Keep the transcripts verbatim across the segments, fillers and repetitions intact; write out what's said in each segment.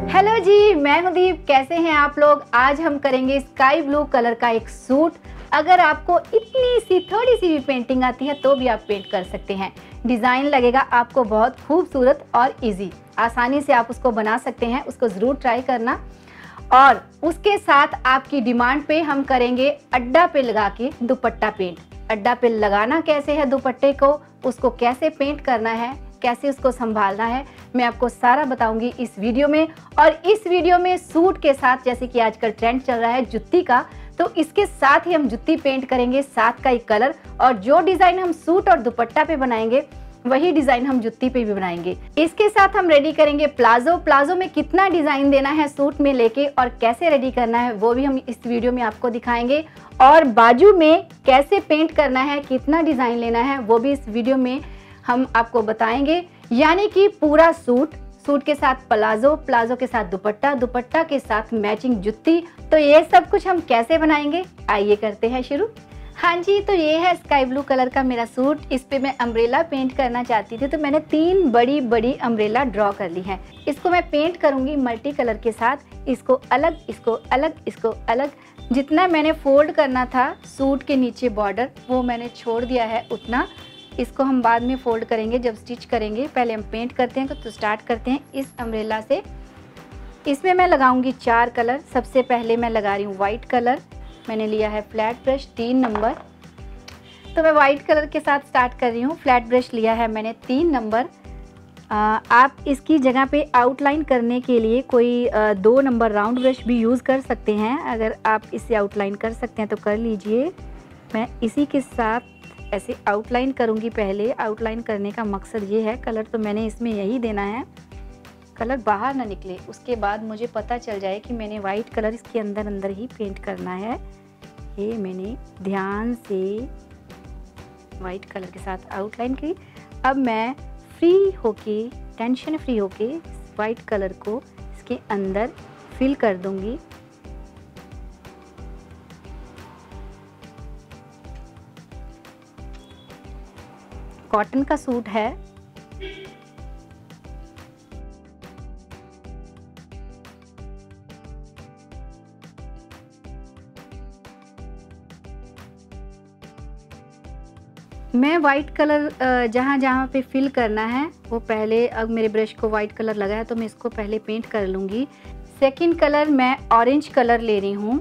Hello जी, मैं हूं दीप। कैसे हैं आप लोग? आज हम करेंगे स्काई ब्लू कलर का एक सूट। अगर आपको इतनी सी थोड़ी सी भी पेंटिंग आती है तो भी आप पेंट कर सकते हैं। डिज़ाइन लगेगा आपको बहुत खूबसूरत और इजी। आसानी से आप उसको बना सकते हैं, उसको ज़रूर ट्राई करना। और उसके साथ आपकी डिमांड पे हम करेंगे अड्डा पे लगा के दुपट्टा पेंट। अड्डा पे लगाना कैसे है दुपट्टे को, उसको कैसे पेंट करना है, कैसे उसको संभालना है, मैं आपको सारा बताऊंगी इस वीडियो में। और इस वीडियो में सूट के साथ, जैसे कि आजकल ट्रेंड चल रहा है जुत्ती का, तो इसके साथ ही हम जुत्ती पेंट करेंगे, साथ का ही कलर। और जो डिज़ाइन हम सूट और दुपट्टा पे बनाएंगे वही डिज़ाइन हम जुत्ती पे भी बनाएंगे। इसके साथ हम रेडी करेंगे प्लाजो। प्लाजो में कितना डिज़ाइन देना है सूट में लेके और कैसे रेडी करना है वो भी हम इस वीडियो में आपको दिखाएंगे। और बाजू में कैसे पेंट करना है, कितना डिज़ाइन लेना है वो भी इस वीडियो में हम आपको बताएंगे। यानी कि पूरा सूट, सूट के साथ प्लाजो, प्लाजो के साथ दुपट्टा, दुपट्टा के साथ मैचिंग जुत्ती। तो ये सब कुछ हम कैसे बनाएंगे, आइए करते हैं शुरू। हाँ जी, तो ये है स्काई ब्लू कलर का मेरा सूट। इस पे मैं अम्ब्रेला पेंट करना चाहती थी, तो मैंने तीन बड़ी बड़ी अम्ब्रेला ड्रॉ कर ली है। इसको मैं पेंट करूंगी मल्टी कलर के साथ। इसको अलग, इसको अलग, इसको अलग। जितना मैंने फोल्ड करना था सूट के नीचे बॉर्डर, वो मैंने छोड़ दिया है उतना। इसको हम बाद में फोल्ड करेंगे जब स्टिच करेंगे। पहले हम पेंट करते हैं, तो स्टार्ट करते हैं इस अम्ब्रेला से। इसमें मैं लगाऊंगी चार कलर। सबसे पहले मैं लगा रही हूँ वाइट कलर। मैंने लिया है फ्लैट ब्रश तीन नंबर, तो मैं वाइट कलर के साथ स्टार्ट कर रही हूँ। फ्लैट ब्रश लिया है मैंने तीन नंबर। आ, आप इसकी जगह पे आउटलाइन करने के लिए कोई आ, दो नंबर राउंड ब्रश भी यूज़ कर सकते हैं। अगर आप इसे आउटलाइन कर सकते हैं तो कर लीजिए। मैं इसी के साथ ऐसे आउटलाइन करूँगी। पहले आउटलाइन करने का मकसद ये है, कलर तो मैंने इसमें यही देना है, कलर बाहर ना निकले। उसके बाद मुझे पता चल जाए कि मैंने वाइट कलर इसके अंदर अंदर ही पेंट करना है। ये मैंने ध्यान से वाइट कलर के साथ आउटलाइन की। अब मैं फ्री होके, टेंशन फ्री होके वाइट कलर को इसके अंदर फिल कर दूंगी। कॉटन का सूट है। मैं वाइट कलर जहाँ जहाँ पे फिल करना है वो पहले, अब मेरे ब्रश को वाइट कलर लगा है तो मैं इसको पहले पेंट कर लूँगी। सेकंड कलर मैं ऑरेंज कलर ले रही हूँ।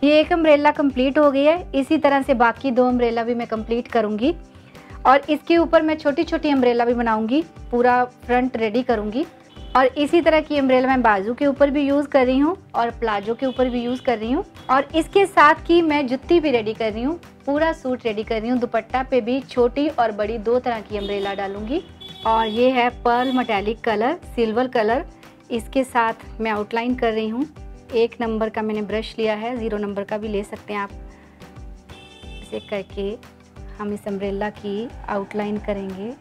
ये एक अम्ब्रेला कंप्लीट हो गई है। इसी तरह से बाकी दो अम्ब्रेला भी मैं कंप्लीट करूँगी और इसके ऊपर मैं छोटी छोटी अम्ब्रेला भी बनाऊँगी, पूरा फ्रंट रेडी करूँगी। और इसी तरह की अम्ब्रेला मैं बाजू के ऊपर भी यूज़ कर रही हूँ और प्लाजो के ऊपर भी यूज़ कर रही हूँ। और इसके साथ की मैं जुत्ती भी रेडी कर रही हूँ, पूरा सूट रेडी कर रही हूँ। दुपट्टा पे भी छोटी और बड़ी दो तरह की अम्ब्रेला डालूंगी। और ये है pearl metallic colour, silver colour. इसके साथ मैं आउटलाइन कर रही हूँ। एक नंबर का मैंने ब्रश लिया है, ज़ीरो नंबर का भी ले सकते हैं आप। इसे करके हम इस अम्ब्रेला की आउटलाइन करेंगे।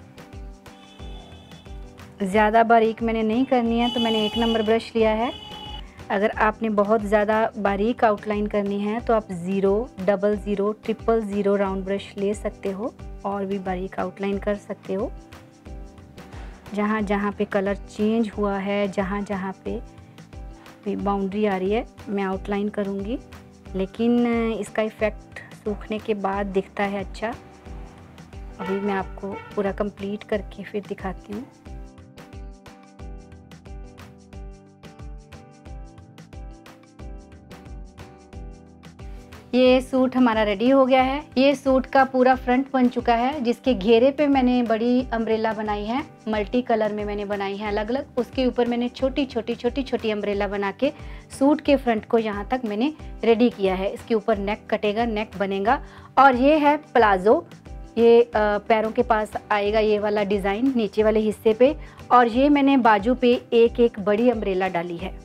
ज़्यादा बारीक मैंने नहीं करनी है तो मैंने एक नंबर ब्रश लिया है। अगर आपने बहुत ज़्यादा बारीक आउटलाइन करनी है तो आप zero, double zero, triple zero round brush ले सकते हो और भी बारीक आउटलाइन कर सकते हो। जहाँ जहाँ पे कलर चेंज हुआ है, जहाँ जहाँ पे भी बाउंड्री आ रही है, मैं आउटलाइन करूँगी। लेकिन इसका इफ़ेक्ट सूखने के बाद दिखता है अच्छा। अभी मैं आपको पूरा कंप्लीट करके फिर दिखाती हूँ। ये सूट हमारा रेडी हो गया है। ये सूट का पूरा फ्रंट बन चुका है, जिसके घेरे पे मैंने बड़ी अम्ब्रेला बनाई है, मल्टी कलर में मैंने बनाई है अलग अलग। उसके ऊपर मैंने छोटी छोटी छोटी छोटी अम्ब्रेला बना के सूट के फ्रंट को यहाँ तक मैंने रेडी किया है। इसके ऊपर नेक कटेगा, नेक बनेगा। और ये है प्लाजो, ये पैरों के पास आएगा ये वाला डिज़ाइन नीचे वाले हिस्से पे। और ये मैंने बाजू पे एक एक बड़ी अम्ब्रेला डाली है।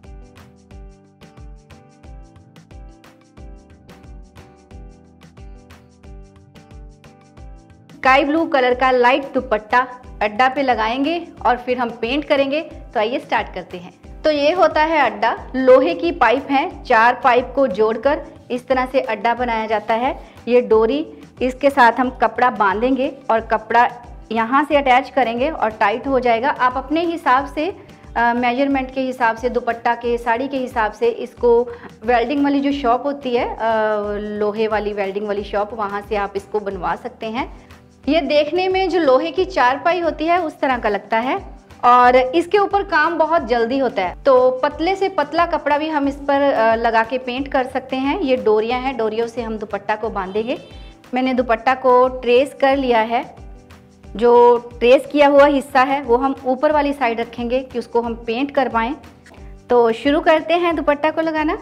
स्काई ब्लू कलर का लाइट दुपट्टा अड्डा पे लगाएंगे और फिर हम पेंट करेंगे। तो आइए स्टार्ट करते हैं। तो ये होता है अड्डा, लोहे की पाइप है, चार पाइप को जोड़कर इस तरह से अड्डा बनाया जाता है। ये डोरी, इसके साथ हम कपड़ा बांधेंगे और कपड़ा यहाँ से अटैच करेंगे और टाइट हो जाएगा। आप अपने हिसाब से मेजरमेंट के हिसाब से, दुपट्टा के, साड़ी के हिसाब से इसको वेल्डिंग वाली जो शॉप होती है, आ, लोहे वाली वेल्डिंग वाली शॉप, वहाँ से आप इसको बनवा सकते हैं। ये देखने में जो लोहे की चारपाई होती है उस तरह का लगता है और इसके ऊपर काम बहुत जल्दी होता है। तो पतले से पतला कपड़ा भी हम इस पर लगा के पेंट कर सकते हैं। ये डोरियां हैं, डोरियों से हम दुपट्टा को बांधेंगे। मैंने दुपट्टा को ट्रेस कर लिया है। जो ट्रेस किया हुआ हिस्सा है वो हम ऊपर वाली साइड रखेंगे कि उसको हम पेंट कर पाएँ। तो शुरू करते हैं दुपट्टा को लगाना।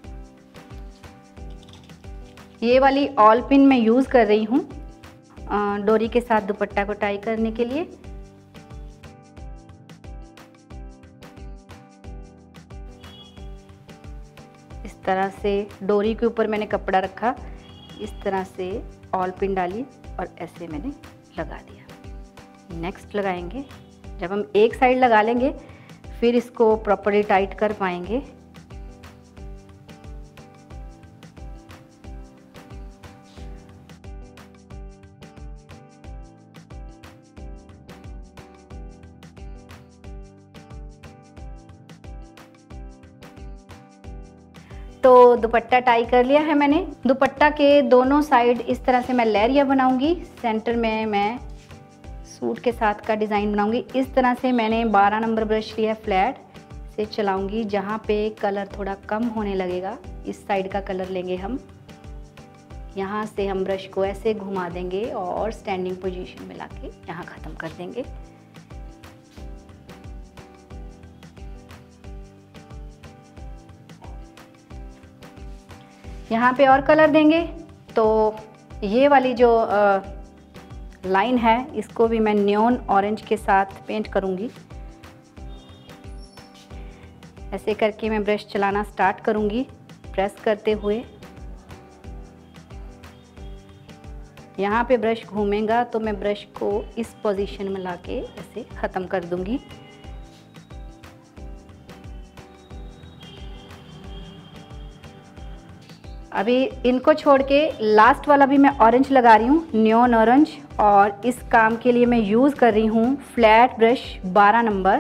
ये वाली ऑल पिन मैं यूज़ कर रही हूँ डोरी के साथ दुपट्टा को टाई करने के लिए। इस तरह से डोरी के ऊपर मैंने कपड़ा रखा, इस तरह से ऑल पिन डाली और ऐसे मैंने लगा दिया। नेक्स्ट लगाएंगे। जब हम एक साइड लगा लेंगे फिर इसको प्रॉपर्ली टाइट कर पाएंगे। तो दुपट्टा टाई कर लिया है मैंने। दुपट्टा के दोनों साइड इस तरह से मैं लहरिया बनाऊंगी। सेंटर में मैं सूट के साथ का डिज़ाइन बनाऊंगी। इस तरह से मैंने बारह नंबर ब्रश लिया, फ्लैट से चलाऊंगी। जहाँ पे कलर थोड़ा कम होने लगेगा इस साइड का कलर लेंगे हम। यहाँ से हम ब्रश को ऐसे घुमा देंगे और स्टैंडिंग पोजीशन में लाके यहाँ ख़त्म कर देंगे। यहाँ पे और कलर देंगे। तो ये वाली जो आ, लाइन है इसको भी मैं न्योन ऑरेंज के साथ पेंट करूँगी। ऐसे करके मैं ब्रश चलाना स्टार्ट करूँगी, प्रेस करते हुए। यहाँ पे ब्रश घूमेगा तो मैं ब्रश को इस पोजीशन में लाके ऐसे ख़त्म कर दूँगी। अभी इनको छोड़ के लास्ट वाला भी मैं ऑरेंज लगा रही हूँ, न्योन ऑरेंज। और इस काम के लिए मैं यूज़ कर रही हूँ फ्लैट ब्रश बारह नंबर।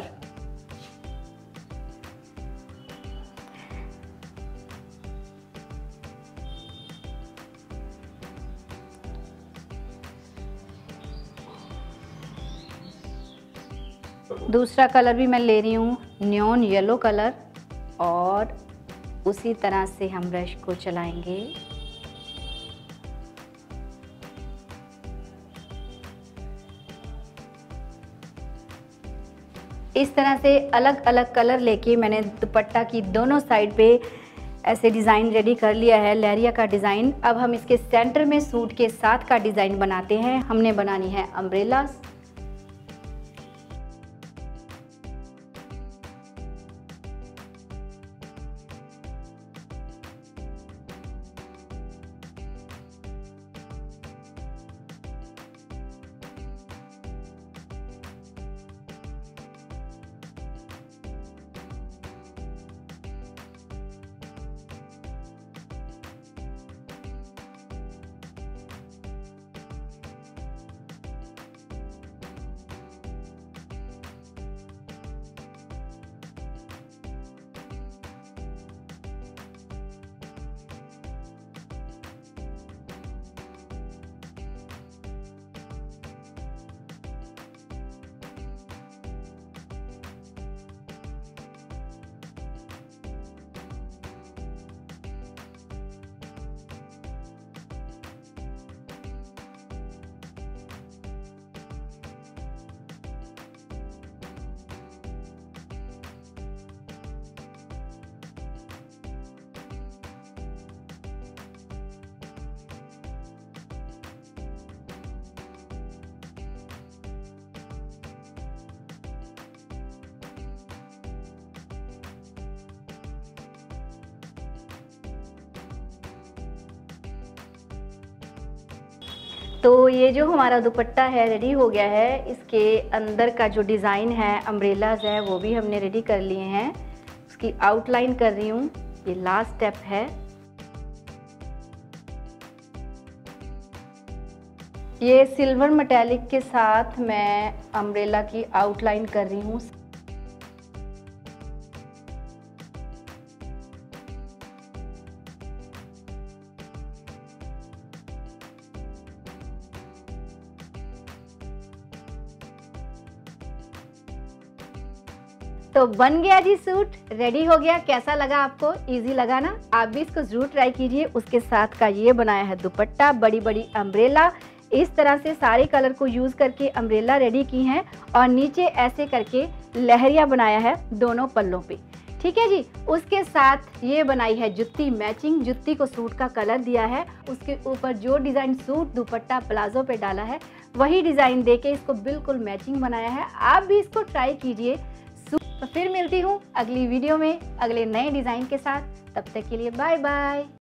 दूसरा कलर भी मैं ले रही हूँ न्योन येलो कलर और उसी तरह से हम ब्रश को चलाएंगे। इस तरह से अलग अलग कलर लेके मैंने दुपट्टा की दोनों साइड पे ऐसे डिज़ाइन रेडी कर लिया है, लहरिया का डिज़ाइन। अब हम इसके सेंटर में सूट के साथ का डिज़ाइन बनाते हैं। हमने बनानी है अम्ब्रेला। तो ये जो हमारा दुपट्टा है रेडी हो गया है। इसके अंदर का जो डिज़ाइन है अम्ब्रेलाज है वो भी हमने रेडी कर लिए हैं। उसकी आउटलाइन कर रही हूँ, ये लास्ट स्टेप है। ये सिल्वर मेटालिक के साथ मैं अम्ब्रेला की आउटलाइन कर रही हूँ। तो बन गया जी, सूट रेडी हो गया। कैसा लगा आपको? इजी लगा ना? आप भी इसको जरूर ट्राई कीजिए। उसके साथ का ये बनाया है दुपट्टा, बड़ी बड़ी अम्ब्रेला। इस तरह से सारे कलर को यूज करके अम्ब्रेला रेडी की हैं और नीचे ऐसे करके लहरिया बनाया है दोनों पल्लों पे। ठीक है जी। उसके साथ ये बनाई है जुत्ती मैचिंग, जुत्ती को सूट का कलर दिया है। उसके ऊपर जो डिजाइन सूट दुपट्टा प्लाजो पे डाला है वही डिजाइन देके इसको बिल्कुल मैचिंग बनाया है। आप भी इसको ट्राई कीजिए। तो फिर मिलती हूँ अगली वीडियो में अगले नए डिज़ाइन के साथ। तब तक के लिए बाय बाय।